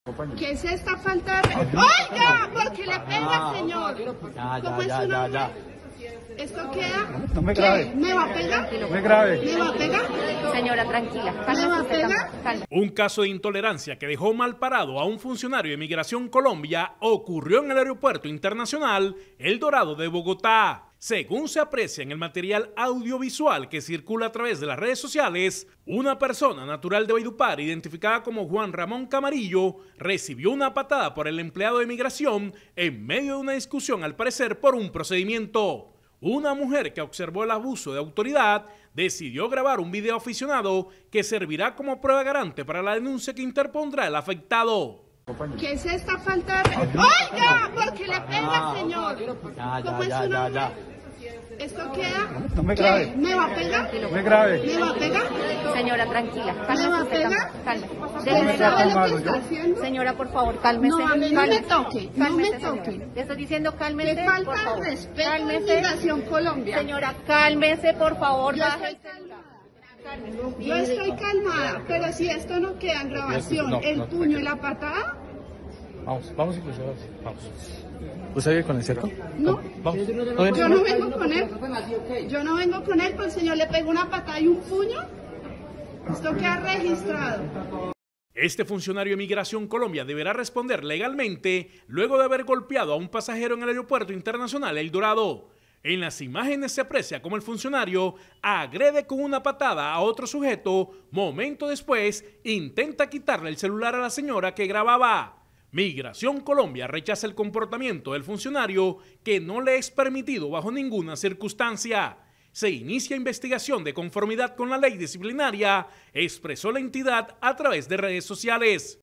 ¿Qué es esta falta de ¡Oiga! ¿Por qué le pega, señor? ¿Cómo es su nombre? ¿Esto queda? No me grabe. ¿Me va a pegar? No me grabe. ¿Me va a pegar? Señora, tranquila. ¿Me va a pegar? Un caso de intolerancia que dejó mal parado a un funcionario de Migración Colombia ocurrió en el Aeropuerto Internacional El Dorado de Bogotá. Según se aprecia en el material audiovisual que circula a través de las redes sociales, una persona natural de Valledupar, identificada como Juan Ramón Camarillo, recibió una patada por el empleado de Migración en medio de una discusión, al parecer por un procedimiento. Una mujer que observó el abuso de autoridad decidió grabar un video aficionado que servirá como prueba garante para la denuncia que interpondrá el afectado. ¿Qué es esta falta de ¡Oiga! ¿Por qué le pega, señor? ¿Cómo es su nombre? ¿Esto queda? No me ¿Qué? grabe. ¿Me va a pegar? No me grabe. ¿Me va a pegar? Señora, tranquila. ¿Me va a pegar? Cálmese. ¿Sabe lo que está haciendo? Señora, por favor, cálmese. No, a mí no me Cálmese. toque, no me Cálmese, toque. señora. Le estoy diciendo cálmese, ¿Qué por falta favor. de respeto a Cálmese. Migración Colombia? Señora, cálmese, por favor. Yo Baje estoy el celular. calmada. Yo estoy calmada, pero si esto no queda en grabación, el puño y la patada, Vamos incluso, vamos. ¿Usted vive con el cierto? no. Vamos. Yo no vengo con él. Yo no vengo con él, pero el señor le pegó una patada y un puño. Esto queda registrado. Este funcionario de Migración Colombia deberá responder legalmente luego de haber golpeado a un pasajero en el Aeropuerto Internacional El Dorado. En las imágenes se aprecia cómo el funcionario agrede con una patada a otro sujeto. Momento después, intenta quitarle el celular a la señora que grababa. Migración Colombia rechaza el comportamiento del funcionario, que no le es permitido bajo ninguna circunstancia. Se inicia investigación de conformidad con la ley disciplinaria, expresó la entidad a través de redes sociales.